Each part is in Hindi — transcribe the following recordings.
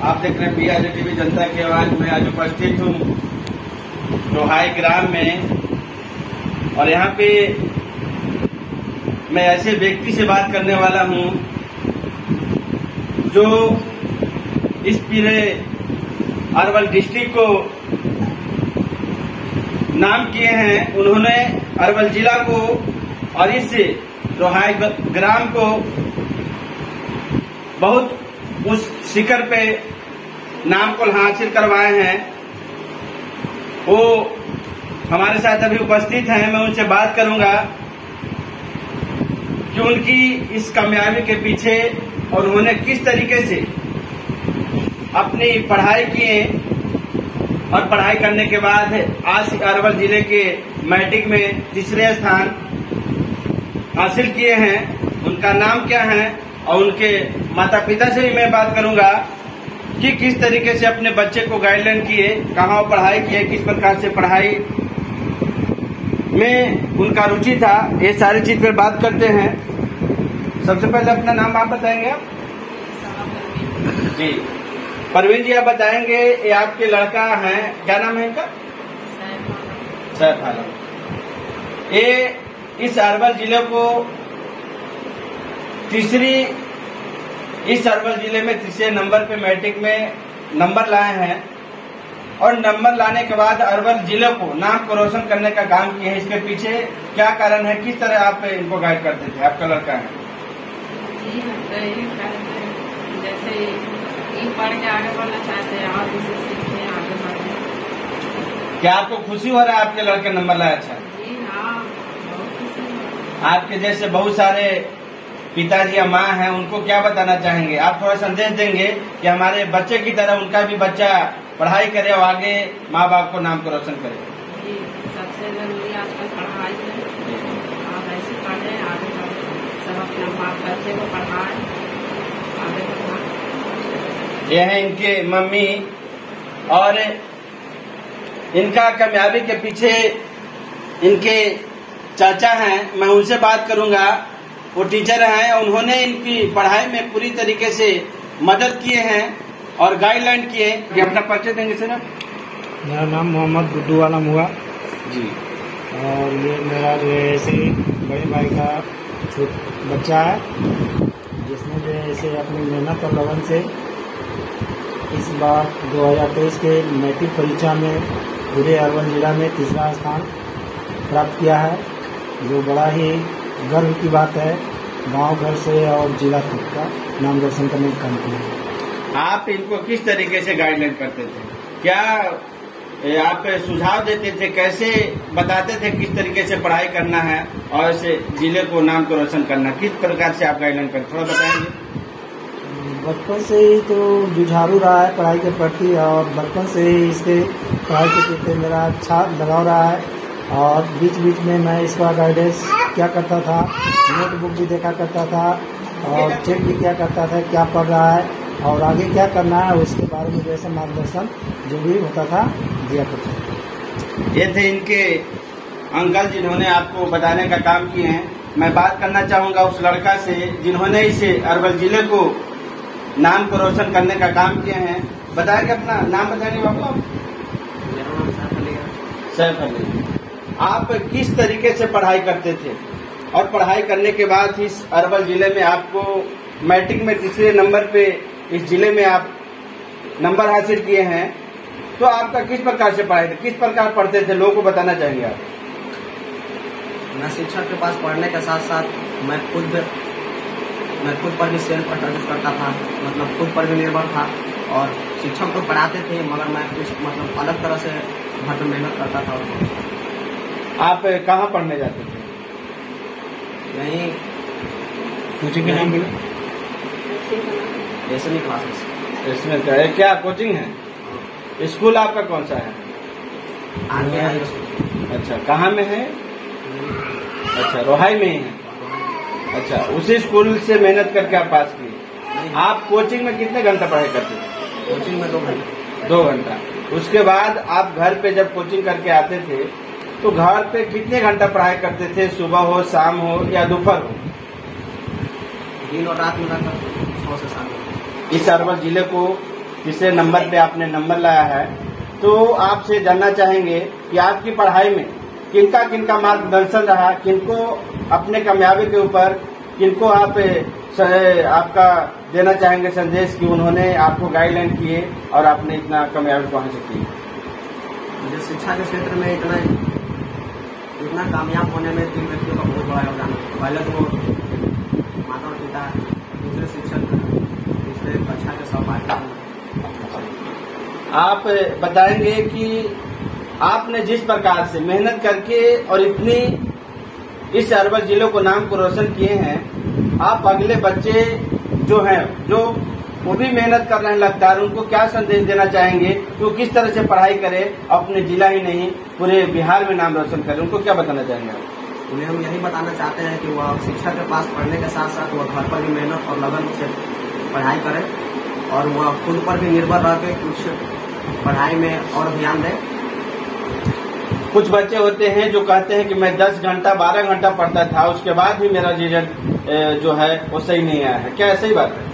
आप देख रहे हैं PRJ टीवी जनता की आवाज में आज उपस्थित हूँ रोहाई ग्राम में। और यहाँ पे मैं ऐसे व्यक्ति से बात करने वाला हूँ जो इस पूरे अरवल डिस्ट्रिक्ट को नाम किए हैं। उन्होंने अरवल जिला को और इस रोहाई ग्राम को बहुत उस शिखर पे नाम को हासिल करवाए हैं। वो हमारे साथ अभी उपस्थित हैं। मैं उनसे बात करूंगा कि उनकी इस कामयाबी के पीछे और उन्होंने किस तरीके से अपनी पढ़ाई किए और पढ़ाई करने के बाद आज अरवल जिले के मैट्रिक में तीसरे स्थान हासिल किए हैं। उनका नाम क्या है और उनके माता पिता से भी मैं बात करूंगा कि किस तरीके से अपने बच्चे को गाइडलाइन किए, कहाँ वो पढ़ाई किए, किस प्रकार से पढ़ाई में उनका रुचि था। ये सारी चीज पर बात करते हैं। सबसे पहले अपना नाम आप बताएंगे आप? जी परवीन जी, आप बताएंगे ये आपके लड़का है, क्या नाम है इनका? सैफ आलम। ये इस अरवल जिले को इस अरवल जिले में तीसरे नंबर पे मैट्रिक में नंबर लाए हैं और नंबर लाने के बाद अरवल जिले को नाम को रोशन करने का काम किए हैं। इसके पीछे क्या कारण है, किस तरह आप इनको गाइड करते थे? आपका लड़का है जी, जैसे पढ़ के आगे बढ़ना चाहते हैं और इसे सीखने आगे बढ़े। क्या आपको खुशी हो रहा है आपके लड़के नंबर लाए? अच्छा जी हाँ, बहुत खुशी। आपके जैसे बहुत सारे पिताजी या माँ हैं, उनको क्या बताना चाहेंगे? आप थोड़ा संदेश देंगे कि हमारे बच्चे की तरह उनका भी बच्चा पढ़ाई करे और आगे माँ बाप को नाम को रोशन करे। जी, सबसे जरूरी आजकल पढ़ाई है। आप ऐसे पढ़े आगे बढ़े, सब अपने बाप बच्चे को पढ़ाए आगे बढ़ाए। ये है इनके मम्मी और इनका कामयाबी के पीछे इनके चाचा हैं। मैं उनसे बात करूंगा। वो टीचर हैं, उन्होंने इनकी पढ़ाई में पूरी तरीके से मदद किए हैं और गाइडलाइन किए। ये अपना परिचय देंगे सर? मेरा नाम मोहम्मद गुड्डू आलम हुआ जी। और ये मेरा जो है ऐसे बड़े भाई का बच्चा है, जिसने जो है ऐसे अपनी मेहनत और लगन से इस बार 2023 के मैट्रिक परीक्षा में पूरे अरवल जिला में तीसरा स्थान प्राप्त किया है, जो बड़ा ही गर्व की बात है। गांव घर से और जिला तक का नाम रोशन करने का काम किया। आप इनको किस तरीके से गाइडलाइन करते थे? क्या आप सुझाव देते थे? कैसे बताते थे किस तरीके से पढ़ाई करना है और इसे जिले को नाम को रोशन करना? किस प्रकार से आप गाइडलाइन करते, थोड़ा बताएंगे? बचपन से ही तो जुझारू रहा है पढ़ाई के प्रति और बचपन से ही इसके पढ़ाई के प्रति मेरा अच्छा लगाव रहा है। और बीच बीच में मैं इसका गाइडेंस क्या करता था, नोटबुक भी देखा करता था और चेक भी क्या करता था क्या पढ़ रहा है और आगे क्या करना है, उसके बारे में जैसे मार्गदर्शन जो भी होता था दिया करता था। ये थे इनके अंकल जिन्होंने आपको बताने का काम किए हैं। मैं बात करना चाहूंगा उस लड़का से जिन्होंने इस अरवल जिले को नाम को रोशन करने का काम किए हैं। बताएंगे अपना नाम? बताएंगे बाबू? मेरा नाम सैफ अली। आप किस तरीके से पढ़ाई करते थे और पढ़ाई करने के बाद इस अरवल जिले में आपको मैट्रिक में तीसरे नंबर पे इस जिले में आप नंबर हासिल किए हैं, तो आपका किस प्रकार से पढ़ाई थी, किस प्रकार पढ़ते थे, लोगों को बताना चाहेंगे आप? मैं शिक्षक के पास पढ़ने के साथ साथ मैं खुद पर भी सेल्फ स्टडीज करता था, मतलब खुद पर भी निर्भर था। और शिक्षक तो पढ़ाते थे मगर मैं कुछ मतलब अलग तरह से घर पर मेहनत करता था। आप कहाँ पढ़ने जाते थे? यही कोचिंग का नाम बोले? ऐसे क्लासेस। इसमें क्या कोचिंग है? स्कूल आपका कौन सा है? आगे। अच्छा, कहाँ में है? अच्छा, रोहाई में ही है। अच्छा, उसी स्कूल से मेहनत करके आप पास किए। आप कोचिंग में कितने घंटा पढ़ाई करते थे? कोचिंग में 2 घंटा। 2 घंटा। उसके बाद आप घर पे जब कोचिंग करके आते थे तो घर पे कितने घंटा पढ़ाई करते थे? सुबह हो, शाम हो या दोपहर हो? दिन और रात मिलाकर 6 से 7। इस अरवल जिले को तीसरे नंबर पे आपने नंबर लाया है, तो आपसे जानना चाहेंगे कि आपकी पढ़ाई में किनका किनका मार्गदर्शन रहा, किनको अपने कामयाबी के ऊपर किनको आप आपका देना चाहेंगे संदेश कि उन्होंने आपको गाइडलाइन किए और आपने इतना कामयाबी पहुंच सकी। मुझे शिक्षा के क्षेत्र में इतना कामयाब होने में 3 व्यक्तियों का बहुत बड़ा योगदान है। पहले तो माता और पिता, दूसरे शिक्षक, तीसरे कक्षा के सहपाठी। आप बताएंगे कि आपने जिस प्रकार से मेहनत करके और इतनी इस अरवल जिले को नाम को रोशन किए हैं, आप अगले बच्चे जो हैं, जो वो भी मेहनत कर रहे हैं लगातार, उनको क्या संदेश देना चाहेंगे कि वो किस तरह से पढ़ाई करें, अपने जिला ही नहीं पूरे बिहार में नाम रोशन करें, उनको क्या बताना चाहेंगे आप? उन्हें हम यही बताना चाहते हैं कि वह शिक्षा के पास पढ़ने के साथ साथ वह घर पर भी मेहनत और लगन से पढ़ाई करें और वह खुद पर भी निर्भर रह के कुछ पढ़ाई में और ध्यान दें। कुछ बच्चे होते हैं जो कहते हैं कि मैं 10 घंटा 12 घंटा पढ़ता था, उसके बाद भी मेरा रिजल्ट जो है वो सही नहीं आया है, क्या ऐसा ही बात है?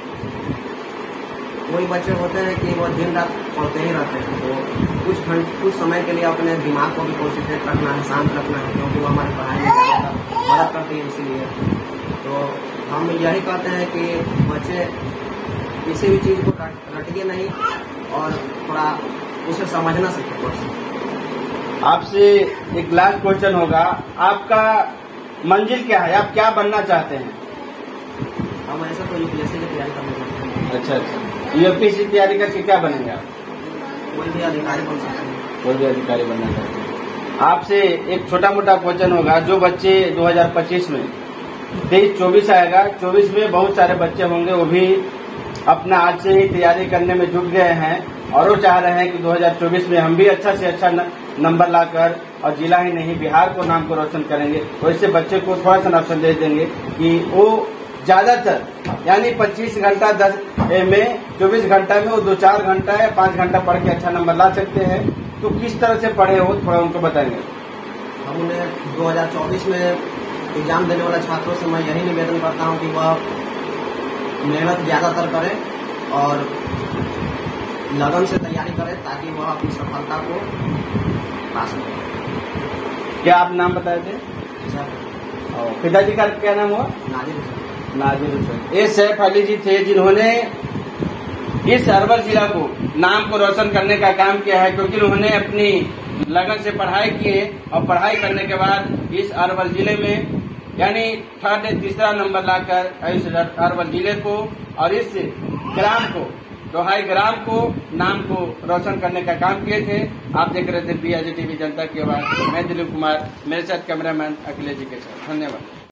कोई बच्चे होते हैं कि वो दिन रात पढ़ते ही रहते हैं, तो कुछ समय के लिए अपने दिमाग को भी कॉन्सेंट्रेट रखना है, शांत रखना है, क्योंकि वो हमारी पढ़ाई में मदद करती है। इसीलिए तो हम यही कहते हैं कि बच्चे किसी भी चीज को रटिए नहीं और थोड़ा उसे समझना सीखें। आपसे एक लास्ट क्वेश्चन होगा, आपका मंजिल क्या है, आप क्या बनना चाहते हैं? हम ऐसा तो यूपीएससी की तैयारी करना चाहते हैं। अच्छा, यूपीएससी की तैयारी करके क्या बनेंगे आप? कोई भी अधिकारी बन सकते हैं। कोई भी अधिकारी बनना चाहते हैं। आपसे एक छोटा मोटा क्वेश्चन होगा, जो बच्चे 2025 में 23-24 आएगा, 24 में बहुत सारे बच्चे होंगे, वो भी अपना आज से ही तैयारी करने में जुट गए हैं और वो चाह रहे हैं कि 2024 में हम भी अच्छा से अच्छा नंबर लाकर और जिला ही नहीं बिहार को नाम को रोशन करेंगे। तो इससे बच्चे को थोड़ा सा आप संदेश देंगे कि वो ज्यादातर यानी 25 घंटा 10 में 24 घंटा में वो 2-4 घंटा या 5 घंटा पढ़ के अच्छा नंबर ला सकते हैं, तो किस तरह से पढ़े हो थोड़ा उनको बताएंगे। हम उन्हें 2024 में एग्जाम देने वाले छात्रों से मैं यही निवेदन करता हूं कि वह मेहनत ज्यादातर करें और लगन से तैयारी करें ताकि वह अपनी सफलता को पास करें। क्या आप नाम बताए थे? पिताजी का क्या नाम हुआ? नाजिर हुसैन। ये सैफ अली जी थे जिन्होंने इस अरवल जिला को नाम को रोशन करने का काम किया है, क्योंकि उन्होंने अपनी लगन से पढ़ाई किए और पढ़ाई करने के बाद इस अरवल जिले में यानी 3rd नंबर लाकर इस अरवल जिले को और इस ग्राम को दोहाई ग्राम को नाम को रोशन करने का काम किए थे। आप देख रहे थे PRJ TV जनता की आवाज। मैं दिलीप कुमार, मेरे साथ कैमरामैन अखिलेश जी के साथ। धन्यवाद।